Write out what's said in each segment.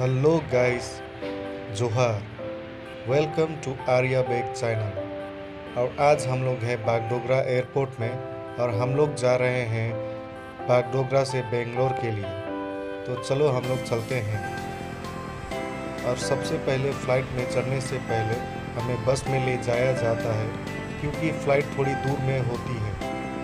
Hello guys, जोहार। Welcome to Arya Baig channel. और आज हम लोग हैं बागडोगरा एयरपोर्ट में और हम लोग जा रहे हैं बागडोगरा से बेंगलोर के लिए। तो चलो हम लोग चलते हैं। और सबसे पहले फ़्लाइट में चढ़ने से पहले हमें बस में ले जाया जाता है क्योंकि फ़्लाइट थोड़ी दूर में होती है।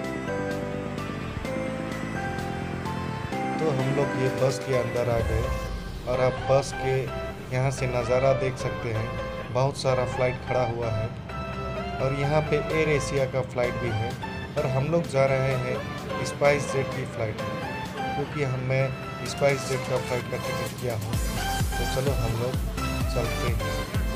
तो हम लोग ये बस के अंदर आ गए और आप बस के यहाँ से नज़ारा देख सकते हैं। बहुत सारा फ़्लाइट खड़ा हुआ है और यहाँ पे एयर एशिया का फ़्लाइट भी है। और हम लोग जा रहे हैं स्पाइस जेट की फ़्लाइट में क्योंकि मैं स्पाइस जेट का फ़्लाइट का टिकट किया हूँ। तो चलो हम लोग चलते हैं।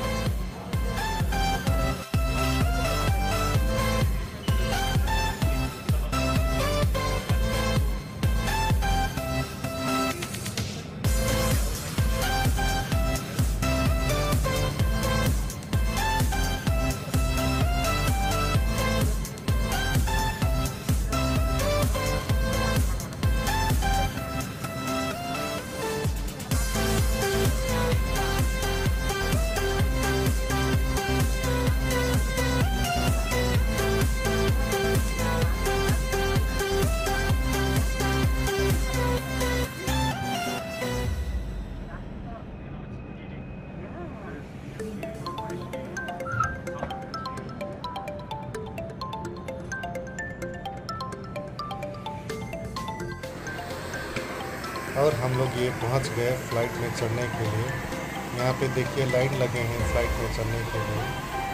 और हम लोग ये पहुंच गए फ़्लाइट में चढ़ने के लिए। यहाँ पे देखिए लाइन लगे हैं फ़्लाइट में चढ़ने के लिए।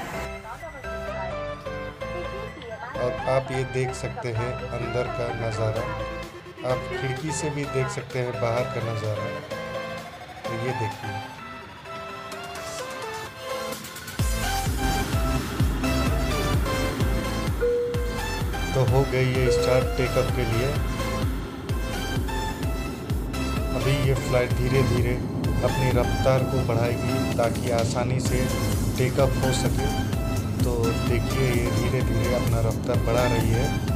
और आप ये देख सकते हैं अंदर का नज़ारा। आप खिड़की से भी देख सकते हैं बाहर का नज़ारा। तो ये देखिए। तो हो गई ये स्टार्ट टेकअप के लिए। अभी ये फ़्लाइट धीरे धीरे अपनी रफ्तार को बढ़ाएगी ताकि आसानी से टेकअप हो सके। तो देखिए ये धीरे धीरे अपना रफ्तार बढ़ा रही है।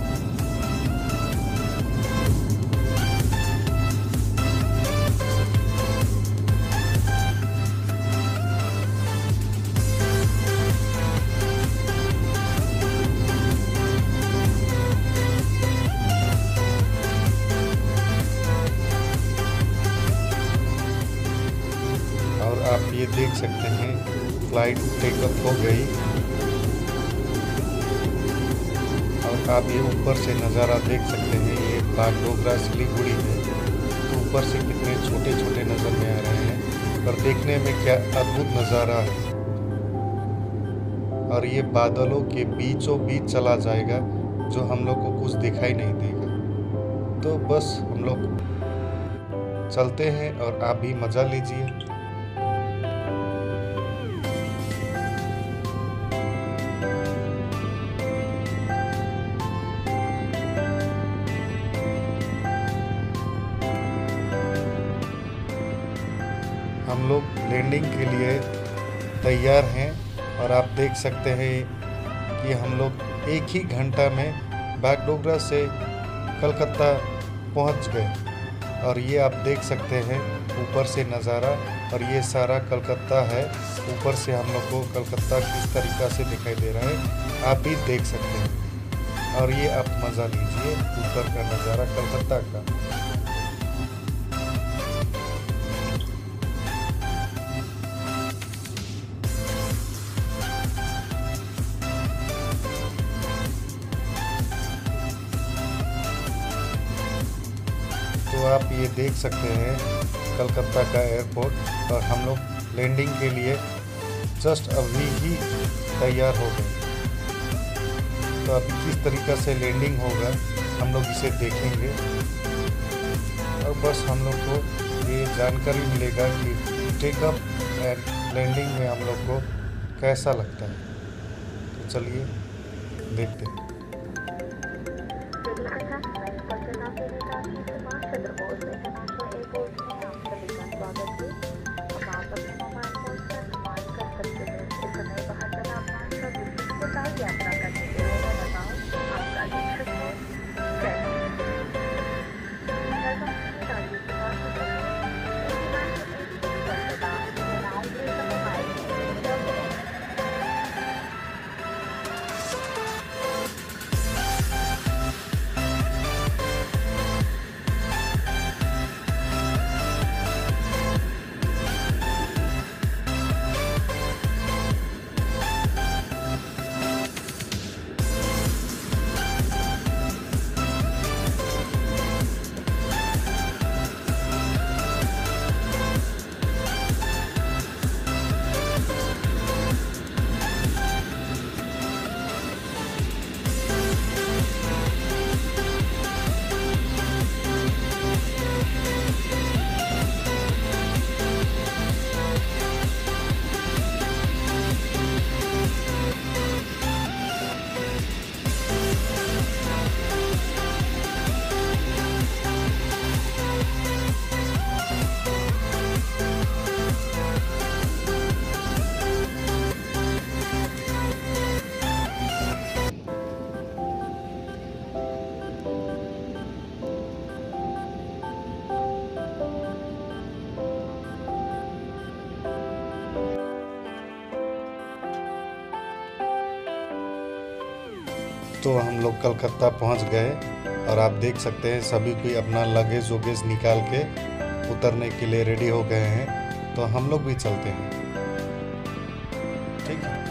और आप ये देख सकते हैं फ़्लाइट टेकअप हो गई। और आप ये ऊपर से नज़ारा देख सकते हैं। ये बागडोगरा सिलीगुड़ी है। तो ऊपर से कितने छोटे छोटे नज़र में आ रहे हैं और देखने में क्या अद्भुत नज़ारा है। और ये बादलों के बीचों बीच चला जाएगा जो हम लोग को कुछ दिखाई नहीं देगा। तो बस हम लोग चलते हैं और आप भी मज़ा लीजिए। हम लोग लैंडिंग के लिए तैयार हैं और आप देख सकते हैं कि हम लोग एक ही घंटा में बागडोगरा से कलकत्ता पहुंच गए। और ये आप देख सकते हैं ऊपर से नज़ारा। और ये सारा कलकत्ता है। ऊपर से हम लोग को कलकत्ता किस तरीक़ा से दिखाई दे रहा है आप भी देख सकते हैं। और ये आप मज़ा लीजिए ऊपर का नज़ारा कलकत्ता का। तो आप ये देख सकते हैं कलकत्ता का एयरपोर्ट। और हम लोग लैंडिंग के लिए जस्ट अभी ही तैयार हो गए। तो अभी किस तरीक़ा से लैंडिंग होगा हम लोग इसे देखेंगे। और बस हम लोग को ये जानकारी मिलेगा कि टेकअप एंड लैंडिंग में हम लोग को कैसा लगता है। तो चलिए देखते हैं। यात्रा करने के लिए मैं बताऊं आपका लक्ष्य है। तो हम लोग कलकत्ता पहुंच गए और आप देख सकते हैं सभी कोई अपना लगेज वगेज निकाल के उतरने के लिए रेडी हो गए हैं। तो हम लोग भी चलते हैं, ठीक है।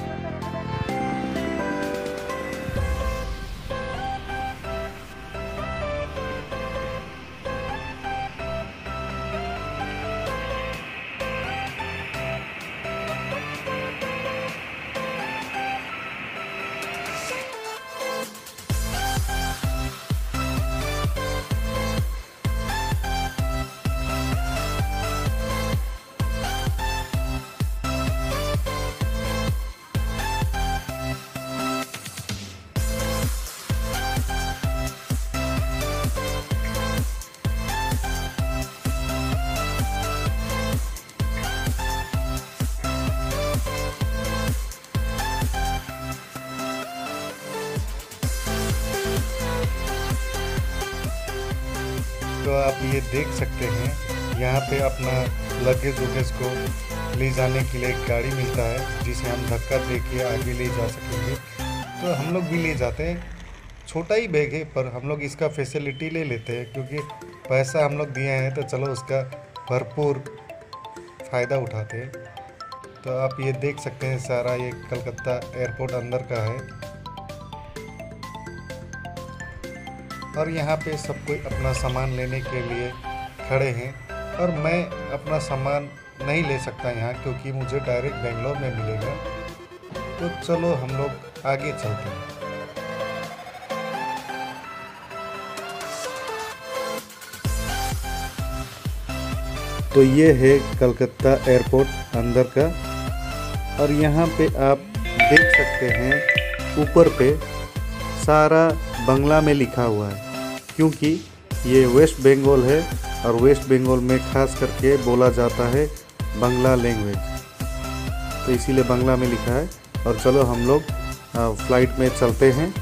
तो आप ये देख सकते हैं यहाँ पे अपना लगेज वगेज को ले जाने के लिए एक गाड़ी मिलता है जिसे हम धक्का दे के आगे ले जा सकेंगे। तो हम लोग भी ले जाते हैं, छोटा ही बैग है पर हम लोग इसका फैसिलिटी ले लेते हैं क्योंकि पैसा हम लोग दिए हैं तो चलो उसका भरपूर फ़ायदा उठाते हैं। तो आप ये देख सकते हैं सारा ये कलकत्ता एयरपोर्ट अंदर का है और यहाँ पे सब कोई अपना सामान लेने के लिए खड़े हैं और मैं अपना सामान नहीं ले सकता यहाँ क्योंकि मुझे डायरेक्ट बेंगलोर में मिलेगा। तो चलो हम लोग आगे चलते हैं। तो ये है कलकत्ता एयरपोर्ट अंदर का और यहाँ पे आप देख सकते हैं ऊपर पे सारा बांग्ला में लिखा हुआ है क्योंकि ये वेस्ट बंगाल है और वेस्ट बंगाल में खास करके बोला जाता है बांग्ला लैंग्वेज, तो इसीलिए बांग्ला में लिखा है। और चलो हम लोग फ्लाइट में चलते हैं।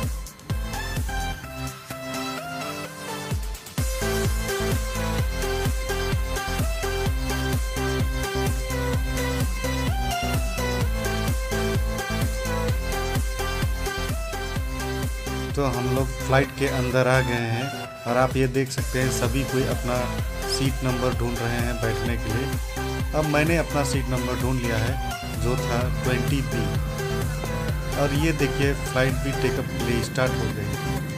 तो हम लोग फ्लाइट के अंदर आ गए हैं और आप ये देख सकते हैं सभी कोई अपना सीट नंबर ढूंढ रहे हैं बैठने के लिए। अब मैंने अपना सीट नंबर ढूंढ लिया है जो था 20B और ये देखिए फ्लाइट भी टेकअप के लिए स्टार्ट हो गई।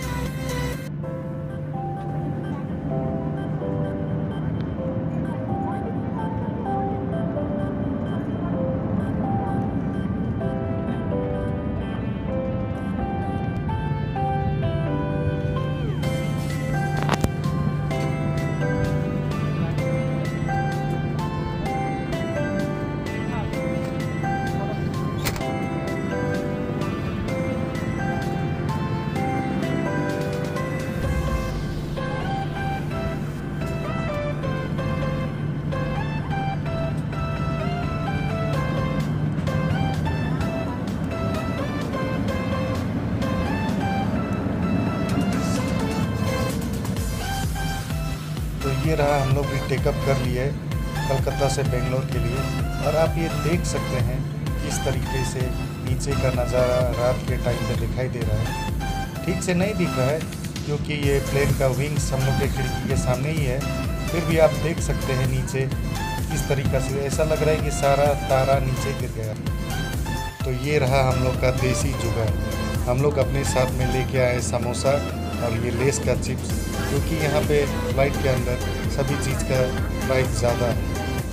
ये रहा, हम लोग भी टेकअप कर लिए कलकत्ता से बेंगलोर के लिए और आप ये देख सकते हैं किस तरीके से नीचे का नज़ारा रात के टाइम पे दिखाई दे रहा है। ठीक से नहीं दिख रहा है क्योंकि ये प्लेन का विंग्स हम लोग के खिड़की के सामने ही है, फिर भी आप देख सकते हैं नीचे किस तरीक़े से ऐसा लग रहा है कि सारा तारा नीचे गिर गया। तो ये रहा हम लोग का देसी जुगाड़। हम लोग अपने साथ में लेके आए समोसा और ये लेस का चिप्स क्योंकि यहाँ पे फ्लाइट के अंदर सभी चीज़ का प्राइस ज़्यादा है।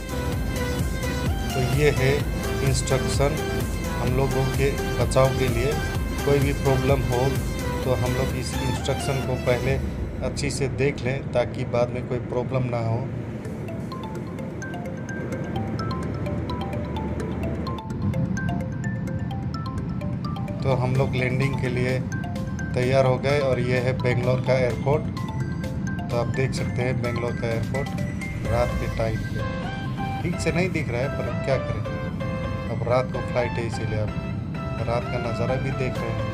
तो ये है इंस्ट्रक्शन हम लोगों के बचाव के लिए। कोई भी प्रॉब्लम हो तो हम लोग इस इंस्ट्रक्शन को पहले अच्छी से देख लें ताकि बाद में कोई प्रॉब्लम ना हो। तो हम लोग लैंडिंग के लिए तैयार हो गए और ये है बेंगलोर का एयरपोर्ट। तो आप देख सकते हैं बेंगलोर का एयरपोर्ट रात के टाइम पे ठीक से नहीं दिख रहा है, पर क्या करें, अब रात को फ्लाइट है इसीलिए आप रात का नज़ारा भी देख रहे हैं।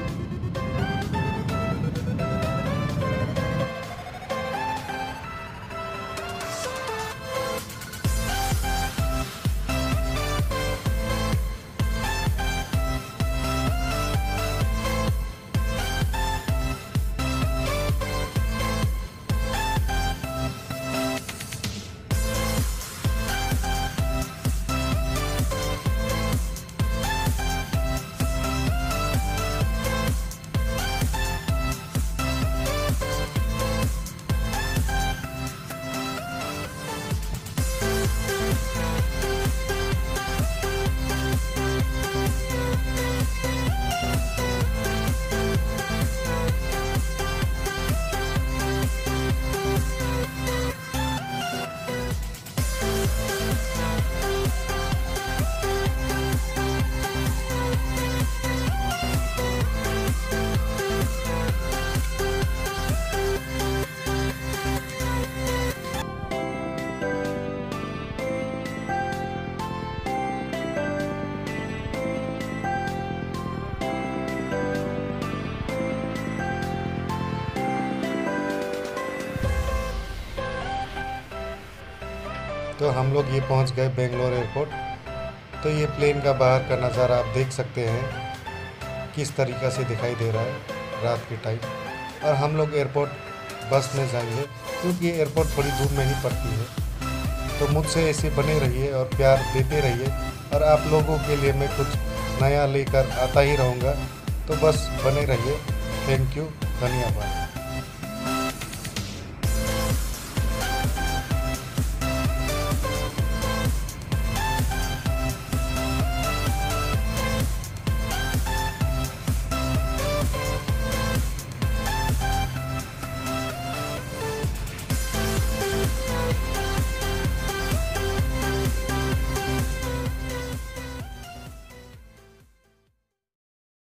तो हम लोग ये पहुंच गए बेंगलोर एयरपोर्ट। तो ये प्लेन का बाहर का नज़ारा आप देख सकते हैं किस तरीक़ा से दिखाई दे रहा है रात के टाइम। और हम लोग एयरपोर्ट बस में जाएंगे क्योंकि ये एयरपोर्ट थोड़ी दूर में ही पड़ती है। तो मुझसे ऐसे बने रहिए और प्यार देते रहिए, और आप लोगों के लिए मैं कुछ नया लेकर आता ही रहूँगा। तो बस बने रहिए। थैंक यू, धन्यवाद।